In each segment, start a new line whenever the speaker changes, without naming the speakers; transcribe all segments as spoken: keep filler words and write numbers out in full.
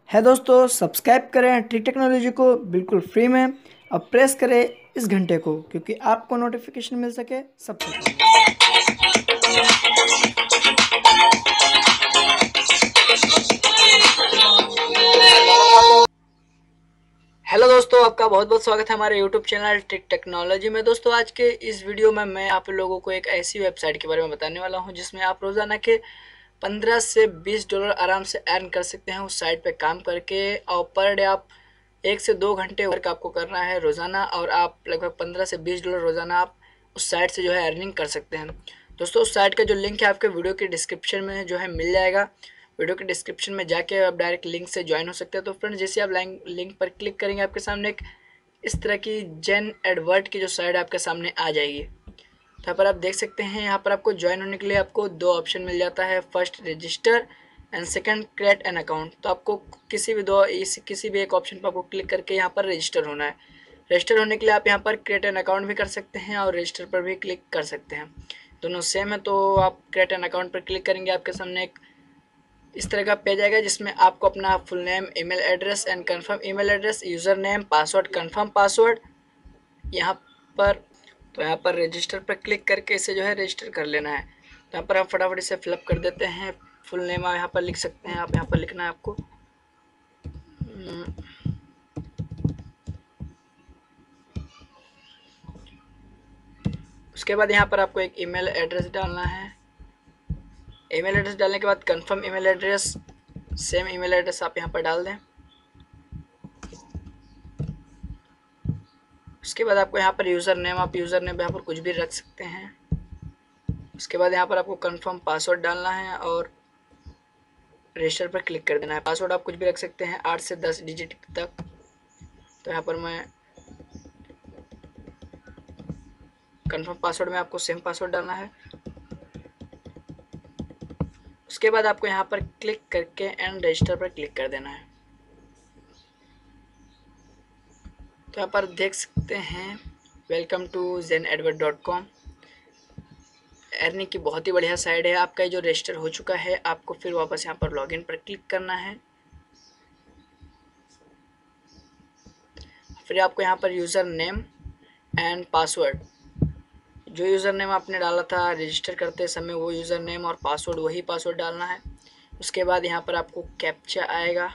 है दोस्तों, सब्सक्राइब करें ट्रिक टेक्नोलॉजी को बिल्कुल फ्री में और प्रेस करें इस घंटे को, क्योंकि आपको नोटिफिकेशन मिल सके सबसे पहले। हेलो दोस्तों, आपका बहुत बहुत स्वागत है हमारे यूट्यूब चैनल ट्रिक टेक्नोलॉजी में। दोस्तों, आज के इस वीडियो में मैं आप लोगों को एक ऐसी वेबसाइट के बारे में बताने वाला हूं जिसमें आप रोज़ाना के पंद्रह से बीस डॉलर आराम से अर्न कर सकते हैं उस साइट पे काम करके। और पर डे आप एक से दो घंटे वर्क आपको करना है रोज़ाना, और आप लगभग पंद्रह से बीस डॉलर रोज़ाना आप उस साइट से जो है अर्निंग कर सकते हैं। दोस्तों, उस साइट का जो लिंक है आपके वीडियो के डिस्क्रिप्शन में जो है मिल जाएगा। वीडियो के डिस्क्रिप्शन में जाके आप डायरेक्ट लिंक से ज्वाइन हो सकते हैं। तो फ्रेंड्स, जैसे आप लिंक पर क्लिक करेंगे आपके सामने एक इस तरह की जेन एडवर्ट की जो साइट आपके सामने आ जाएगी। तो यहाँ पर आप देख सकते हैं, यहाँ पर आपको ज्वाइन होने के लिए आपको दो ऑप्शन मिल जाता है, first register and second create an account. तो आपको किसी भी दो इस किसी भी एक ऑप्शन पर आपको क्लिक करके यहाँ पर रजिस्टर होना है। रजिस्टर होने के लिए आप यहाँ पर क्रिएट एन अकाउंट भी कर सकते हैं और रजिस्टर पर भी क्लिक कर सकते हैं, दोनों सेम है। तो आप क्रिएट एन अकाउंट पर क्लिक करेंगे, आपके सामने एक इस तरह का पेज आएगा जिसमें आपको अपना full name, email address and confirm email address, user name, password, confirm password यहाँ पर। तो यहाँ पर रजिस्टर पर क्लिक करके इसे जो है रजिस्टर कर लेना है। तो यहाँ पर हम फटाफट इसे फिलअप कर देते हैं। फुल नेम आप यहाँ पर लिख सकते हैं, आप यहाँ पर लिखना है आपको। उसके बाद यहाँ पर आपको एक ईमेल एड्रेस डालना है। ईमेल एड्रेस डालने के बाद confirm email address, same email address आप यहाँ पर डाल दें। उसके बाद आपको यहाँ पर यूज़र नेम, आप यूज़र नेम यहाँ पर कुछ भी रख सकते हैं। उसके बाद यहाँ पर आपको कंफर्म पासवर्ड डालना है और रजिस्टर पर क्लिक कर देना है। पासवर्ड आप कुछ भी रख सकते हैं, आठ से दस डिजिट तक। तो यहाँ पर मैं कंफर्म पासवर्ड में आपको सेम पासवर्ड डालना है। उसके बाद आपको यहाँ पर क्लिक करके एंड रजिस्टर पर क्लिक कर देना है। तो यहाँ पर देख सकते हैं, welcome to Gen Advert dot com. Earning की बहुत ही बढ़िया साइट है। आपका जो रजिस्टर हो चुका है, आपको फिर वापस यहाँ पर लॉगिन पर क्लिक करना है। फिर आपको यहाँ पर यूज़र नेम एंड पासवर्ड, जो यूज़र नेम आपने डाला था रजिस्टर करते समय वो यूज़र नेम और पासवर्ड वही पासवर्ड डालना है। उसके बाद यहाँ पर आपको कैप्चा आएगा।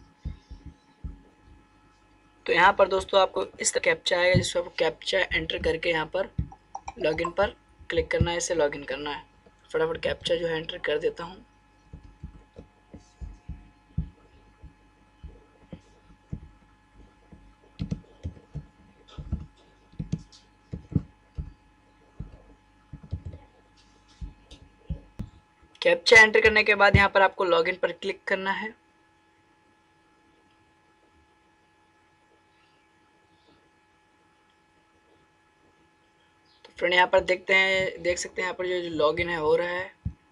तो यहाँ पर दोस्तों आपको इस तरह कैप्चा आएगा जिसमें आपको कैप्चा एंटर करके यहाँ पर लॉगिन पर क्लिक करना है, इसे लॉगिन करना है। फटाफट कैप्चा जो है एंटर कर देता हूँ। कैप्चा एंटर करने के बाद यहाँ पर आपको लॉगिन पर क्लिक करना है। तो फ्रेंड, यहाँ पर देखते हैं देख सकते हैं यहाँ पर जो लॉगिन है हो रहा है।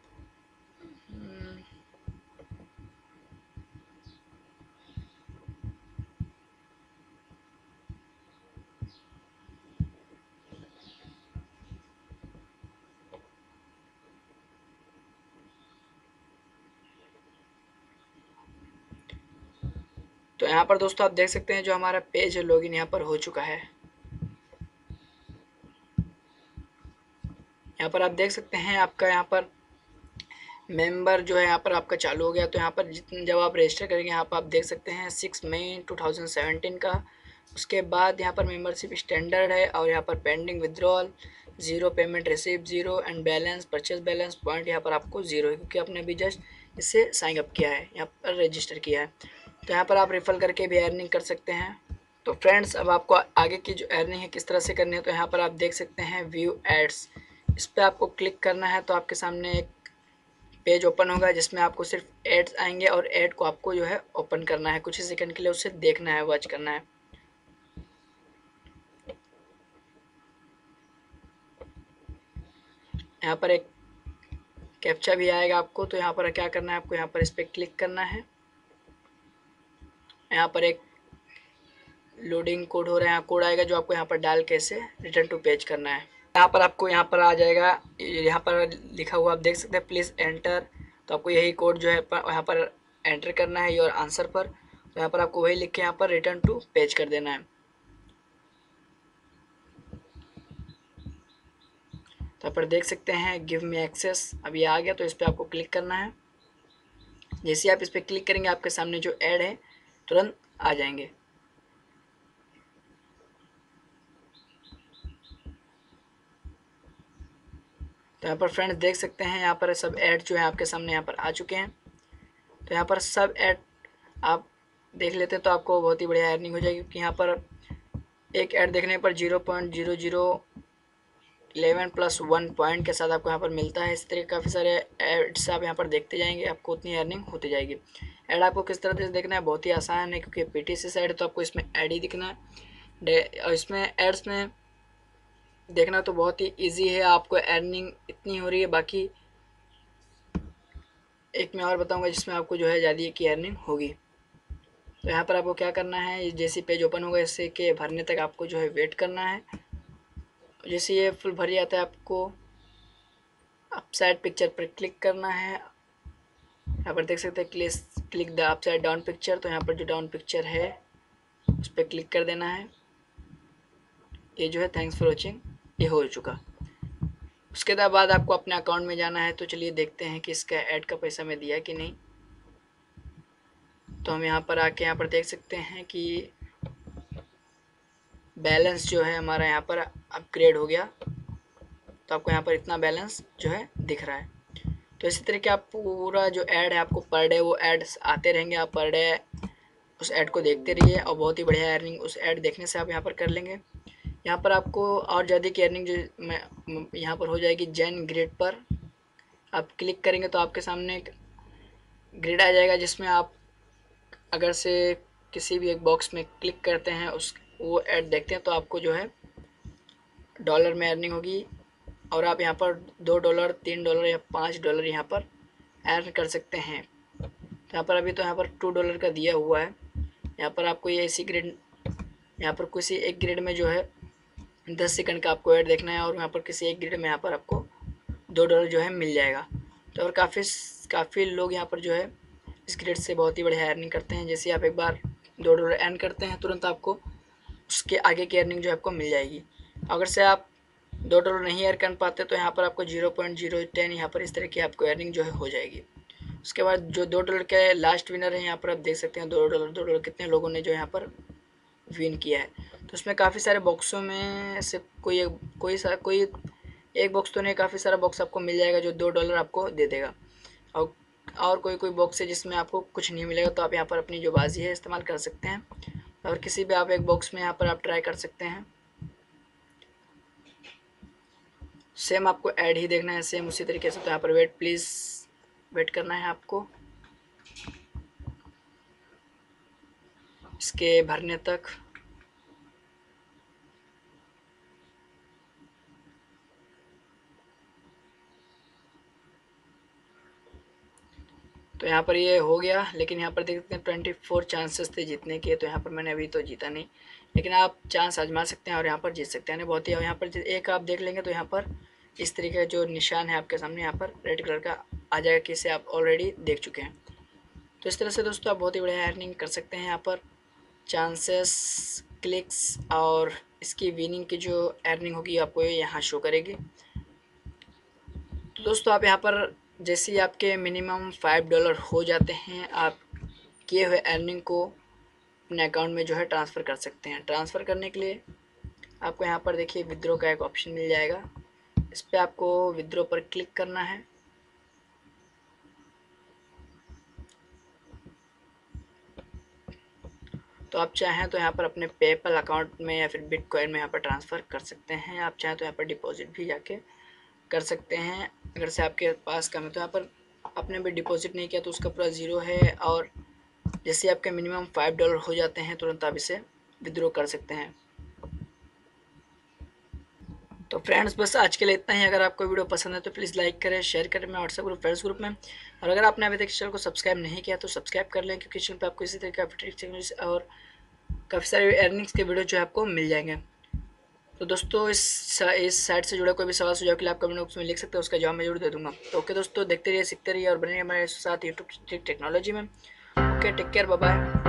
तो यहाँ पर दोस्तों आप देख सकते हैं जो हमारा पेज है लॉगिन यहाँ पर हो चुका है। यहाँ पर आप देख सकते हैं आपका यहाँ पर मेंबर जो है यहाँ पर आपका चालू हो गया। तो यहाँ पर जितने जब आप रजिस्टर करेंगे यहाँ पर आप देख सकते हैं six May two thousand seventeen का। उसके बाद यहाँ पर मेंबरशिप स्टैंडर्ड है और यहाँ पर pending withdrawal zero, payment receive zero and balance purchase balance point यहाँ पर आपको जीरो है, क्योंकि आपने अभी जस्ट इससे साइन अप किया है, यहाँ पर रजिस्टर किया है। तो यहाँ पर आप रेफर करके भी अर्निंग कर सकते हैं। तो फ्रेंड्स, अब आपको आगे की जो अर्निंग है किस तरह से करनी है, तो यहाँ पर आप देख सकते हैं व्यू एड्स, इस पर आपको क्लिक करना है। तो आपके सामने एक पेज ओपन होगा जिसमें आपको सिर्फ एड्स आएंगे और ऐड को आपको जो है ओपन करना है, कुछ ही सेकंड के लिए उसे देखना है, वॉच करना है। यहाँ पर एक कैप्चा भी आएगा आपको। तो यहाँ पर क्या करना है, आपको यहाँ पर इस पर क्लिक करना है। यहाँ पर एक लोडिंग कोड हो रहा है, कोड आएगा जो आपको यहाँ पर डाल के इसे रिटर्न टू पेज करना है। यहाँ पर आपको यहाँ पर आ जाएगा, यहाँ पर लिखा हुआ आप देख सकते हैं प्लीज़ एंटर। तो आपको यही कोड जो है यहाँ पर एंटर करना है योर आंसर पर। तो यहाँ पर आपको वही लिख के यहाँ पर रिटर्न टू पेज कर देना है। तो यहाँ पर देख सकते हैं गिव मी एक्सेस, अब ये आ गया। तो इस पर आपको क्लिक करना है। जैसे आप इस पर क्लिक करेंगे आपके सामने जो ऐड है तुरंत आ जाएंगे। तो यहाँ पर फ्रेंड्स देख सकते हैं यहाँ पर सब ऐड जो है आपके सामने यहाँ पर आ चुके हैं। तो यहाँ पर सब ऐड आप देख लेते हैं तो आपको बहुत ही बढ़िया अर्निंग हो जाएगी, क्योंकि यहाँ पर एक ऐड देखने पर zero point zero zero eleven plus one point के साथ आपको यहाँ पर मिलता है। इस तरह के काफ़ी सारे एड्स आप यहाँ पर देखते जाएंगे, आपको उतनी अर्निंग होती जाएगी। ऐड आपको किस तरह से देखना है, बहुत ही आसान है, क्योंकि पीटीसी साइड है तो आपको इसमें ऐड ही दिखना है। और इसमें एड्स में देखना तो बहुत ही इजी है, आपको अर्निंग इतनी हो रही है। बाकी एक मैं और बताऊंगा जिसमें आपको जो है ज़्यादा की अर्निंग होगी। तो यहाँ पर आपको क्या करना है, जैसे पेज ओपन होगा इससे के भरने तक आपको जो है वेट करना है। जैसे ये फुल भर जाता है आपको अपसाइड पिक्चर पर क्लिक करना है। यहाँ पर देख सकते हैं click click the upside down picture. तो यहाँ पर जो डाउन पिक्चर है उस पर क्लिक कर देना है। ये जो है थैंक्स फॉर वॉचिंग ये हो चुका। उसके बाद आपको अपने अकाउंट में जाना है। तो चलिए देखते हैं कि इसका ऐड का पैसा मैं दिया कि नहीं। तो हम यहाँ पर आके यहाँ पर देख सकते हैं कि बैलेंस जो है हमारा यहाँ पर अपग्रेड हो गया। तो आपको यहाँ पर इतना बैलेंस जो है दिख रहा है। तो इसी तरीके आप पूरा जो ऐड है आपको पर डे वो एड्स आते रहेंगे, आप पर डे उस ऐड को देखते रहिए और बहुत ही बढ़िया अर्निंग उस ऐड देखने से आप यहाँ पर कर लेंगे। यहाँ पर आपको और ज़्यादा की अर्निंग जो मैं यहाँ पर हो जाएगी जेन ग्रिड पर आप क्लिक करेंगे तो आपके सामने एक ग्रिड आ जाएगा, जिसमें आप अगर से किसी भी एक बॉक्स में क्लिक करते हैं उस वो ऐड देखते हैं तो आपको जो है डॉलर में अर्निंग होगी। और आप यहाँ पर दो डॉलर तीन डॉलर या पाँच डॉलर यहाँ पर अर्न कर सकते हैं। तो यहाँ पर अभी तो यहाँ पर टू डॉलर का दिया हुआ है। यहाँ पर आपको ये इसी ग्रिड यहाँ पर किसी एक ग्रिड में जो है दस सेकंड का आपको ऐड देखना है, और यहाँ पर किसी एक ग्रिड में यहाँ पर आपको दो डॉलर जो है मिल जाएगा। तो और काफ़ी काफ़ी लोग यहाँ पर जो है इस ग्रिड से बहुत ही बढ़िया अर्निंग करते हैं। जैसे आप एक बार दो डॉलर अर्न करते हैं तुरंत आपको उसके आगे की अर्निंग जो आपको मिल जाएगी। अगर से आप दो डॉलर नहीं अर्न कर पाते तो यहाँ पर आपको जीरो पॉइंट जीरो टेन यहाँ पर इस तरह की आपको अर्निंग जो है हो जाएगी। उसके बाद जो दो डॉलर के लास्ट विनर है यहाँ पर आप देख सकते हैं दो डॉलर दो डॉलर कितने लोगों ने जो यहाँ पर विन किया है। तो उसमें काफ़ी सारे बॉक्सों में से कोई एक कोई सा कोई एक बॉक्स तो नहीं, काफ़ी सारा बॉक्स आपको मिल जाएगा जो दो डॉलर आपको दे देगा। और और कोई कोई बॉक्स है जिसमें आपको कुछ नहीं मिलेगा। तो आप यहाँ पर अपनी जो बाजी है इस्तेमाल कर सकते हैं, और किसी भी आप एक बॉक्स में यहाँ पर आप ट्राई कर सकते हैं। सेम आपको ऐड ही देखना है सेम उसी तरीके से। तो यहाँ पर वेट प्लीज़ वेट करना है आपको इसके भरने तक। तो यहाँ पर ये हो गया, लेकिन यहाँ पर देखते हैं ट्वेंटी फोर चांसेस थे जीतने के। तो यहाँ पर मैंने अभी तो जीता नहीं, लेकिन आप चांस आजमा सकते हैं और यहाँ पर जीत सकते हैं। बहुत ही यहाँ पर एक आप देख लेंगे तो यहाँ पर इस तरीके का जो निशान है आपके सामने यहाँ पर रेड कलर का आ जाएगा कि इसे आप ऑलरेडी देख चुके हैं। तो इस तरह से दोस्तों आप बहुत ही बढ़िया अर्निंग कर सकते हैं। यहाँ पर चांसेस, क्लिक्स और इसकी विनिंग की जो अर्निंग होगी आपको यहाँ शो करेगी। तो दोस्तों आप यहाँ पर जैसे ही आपके मिनिमम फाइव डॉलर हो जाते हैं आप किए हुए अर्निंग को अपने अकाउंट में जो है ट्रांसफ़र कर सकते हैं। ट्रांसफ़र करने के लिए आपको यहाँ पर देखिए विथड्रॉ का एक ऑप्शन मिल जाएगा, इस पर आपको विथड्रॉ पर क्लिक करना है। तो आप चाहें तो यहाँ पर अपने पेपल अकाउंट में या फिर बिटकॉइन में यहाँ पर ट्रांसफ़र कर सकते हैं। आप चाहें तो यहाँ पर डिपॉजिट भी जाके कर सकते हैं अगर से आपके पास कम है। तो यहाँ पर आपने भी डिपॉजिट नहीं किया तो उसका पूरा ज़ीरो है, और जैसे आपके मिनिमम फाइव डॉलर हो जाते हैं तुरंत आप इसे विथड्रॉ कर सकते हैं। तो फ्रेंड्स बस आज के लिए इतना ही। अगर आपको वीडियो पसंद है तो प्लीज़ लाइक करें, शेयर करें मेरे व्हाट्सएप ग्रुप फ्रेंड्स ग्रुप में। और अगर आपने अभी तक चैनल को सब्सक्राइब नहीं किया तो सब्सक्राइब कर लें, क्योंकि चैनल पर आपको इसी तरह का ट्रिक्स और काफ़ी सारे अर्निंग्स के वीडियो जो है आपको मिल जाएंगे। तो दोस्तों इस इस साइट से जुड़ा कोई भी सवाल सुझाव के लिए आप कमेंट बॉक्स में लिख सकते हैं, उसका जवाब मैं जरूर दे दूंगा। तो ओके दोस्तों, देखते रहिए, सीखते रहिए और बने रहिए हमारे साथ यूट्यूब टेक्नोलॉजी में। Okay, take care, bye bye.